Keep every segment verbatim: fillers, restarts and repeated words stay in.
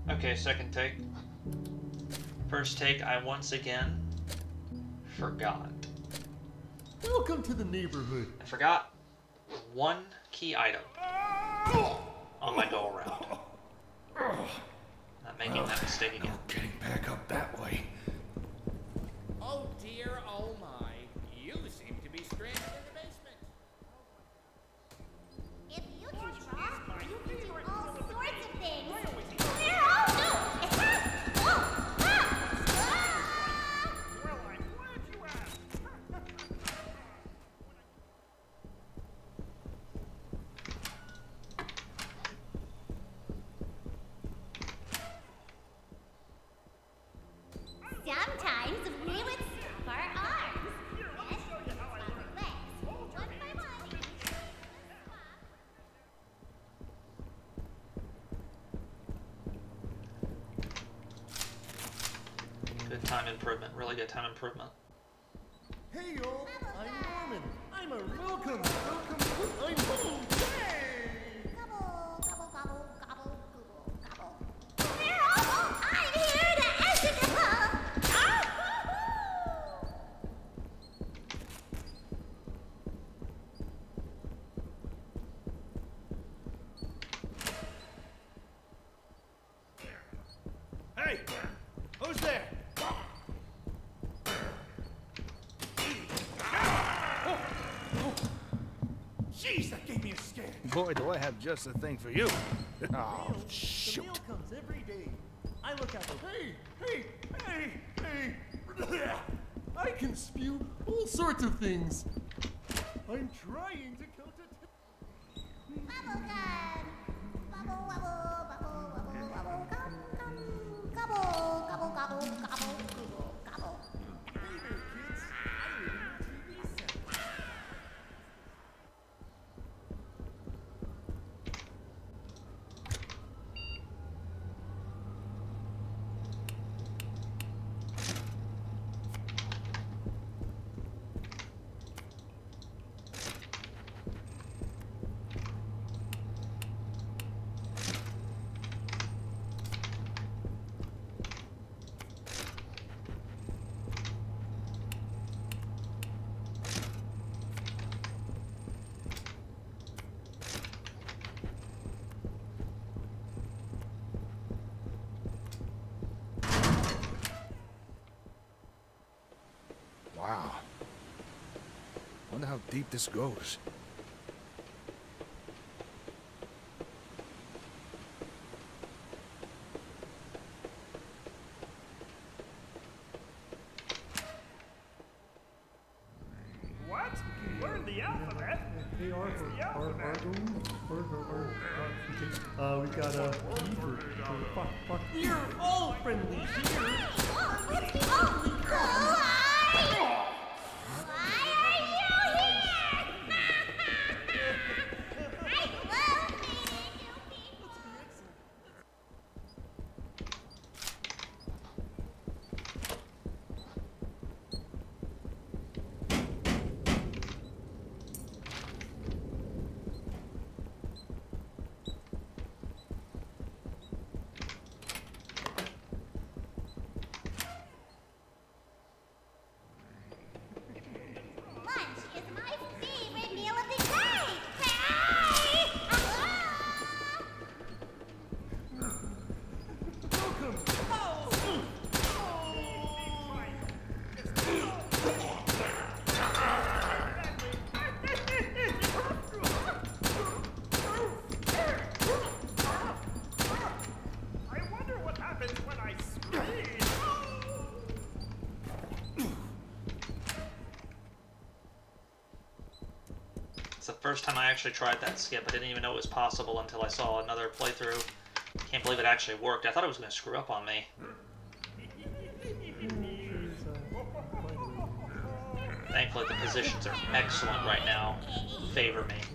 Okay, second take. First take, I once again forgot. Welcome to the neighborhood. I forgot one key item on my go around. Not making that mistake again. No getting back up that way. Oh dear, oh my. You seem to be stranded in the basement. If you can draw, you can do all sorts of things. Where? Oh no! It's us! Oh! Ah! Ah! Well, I'm glad you asked. Sometimes we would swap our arms. Then swap our legs. One by one. Good time improvement. Really good time improvement. Hey y'all, I'm Norman. I'm a welcome, welcome, I'm home. Gobble, gobble, gobble, gobble, gobble, gobble. Where? Oh, I'm here to answer the call. Ah! Hey! Who's there? Jeez, that gave me a scare. Boy, do I have just the thing for you. Oh, Mail, shoot. The mail comes every day. I look at the hey, hey, hey, hey. I can spew all sorts of things. I'm trying to count it. Bubble gum. Bubble, wobble, bubble, wobble, wobble, gum, gum. Gobble, gobble, gobble, gobble, gobble, gobble. Hey there, kids. I live in your T V set. Wow. Wonder how deep this goes. What? Learn the alphabet? Hey, Ar- It's the Ar- Ar- alphabet. Argo? Ar- Ar- Ar- uh, okay. Uh, we got a E for, for fuck, fuck. We're all friendly here. Oh, let's be all. Who are you? Why are you here? I love meeting new people. Lunch is my favorite meal of the day. Hey! Ah! Welcome. I wonder what happens when I scream. It's the first time I actually tried that skip. I didn't even know it was possible until I saw another playthrough. Can't believe it actually worked. I thought it was going to screw up on me. Thankfully, the positions are excellent right now. Favor me.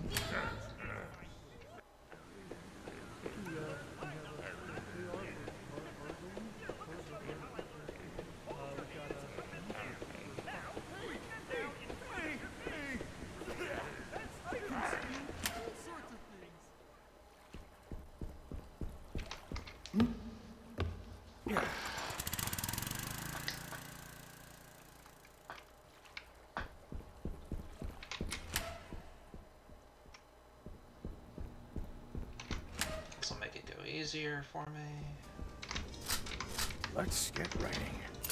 easier for me. Let's get writing.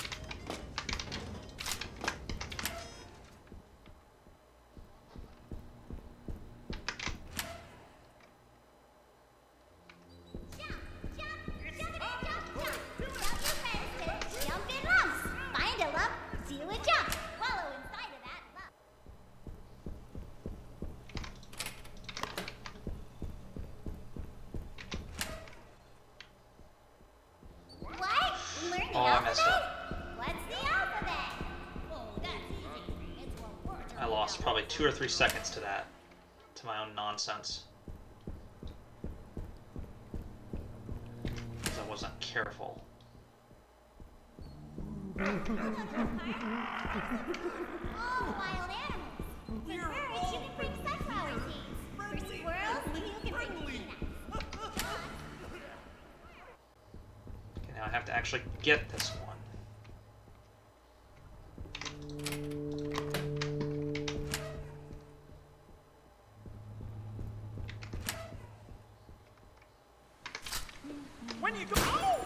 Oh, I messed up. What's the alphabet? Oh, that's easy. It's one word. I lost probably two or three seconds to that, to my own nonsense. Because I wasn't careful. Oh, wild animals. For birds, you can bring sunflower seeds. For squirrels, you can bring peanuts. Okay, now I have to actually get this one. When you go. Oh!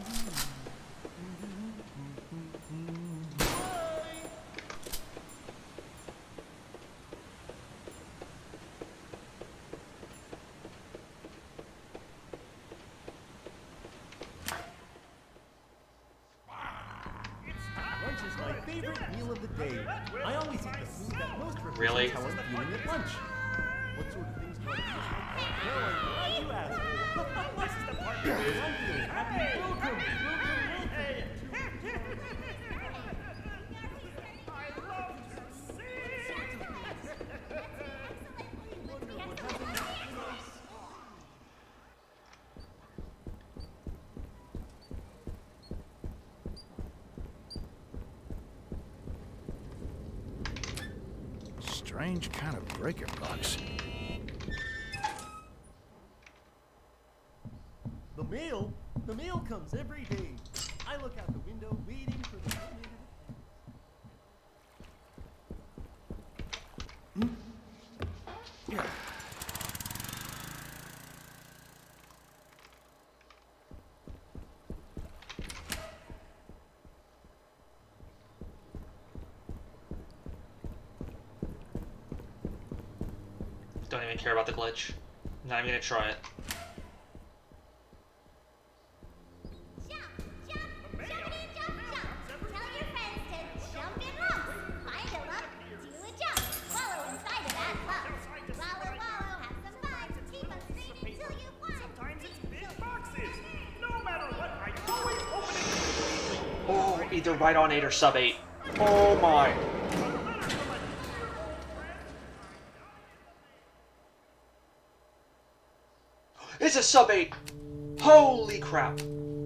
Lunch is my favorite meal of the day. I always eat the food that most reflects Really? how I'm feeling at lunch. What sort of things do I eat? Well, I'm glad you asked. This is the part I'm feeling happy. Welcome, welcome, welcome. Hey. I love to sing. Strange kind of breaker box. The mail? The mail comes every day. I look out the window waiting for the donated. Hmm? Yeah. Don't even care about the glitch. I'm not even gonna try it. Jump, jump, jumpity jump, jump. Tell your friends to jump in lumps. Find a lump, do a jump. Wallow inside of that lump. Wallow, wallow, have some fun. Keep on screaming till you won. Sometimes it's big boxes. No matter what, I always open it completely. Oh, either right on eight or sub eight. Oh my. It's a sub eight. Holy crap.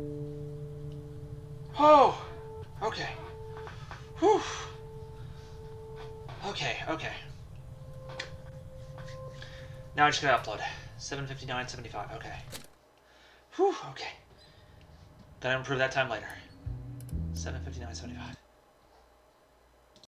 Oh, okay. Whew. Okay, okay. Now I just gotta upload. seven fifty-nine seventy-five, okay. Whew, okay. Then I'll improve that time later. seven fifty-nine seventy-five.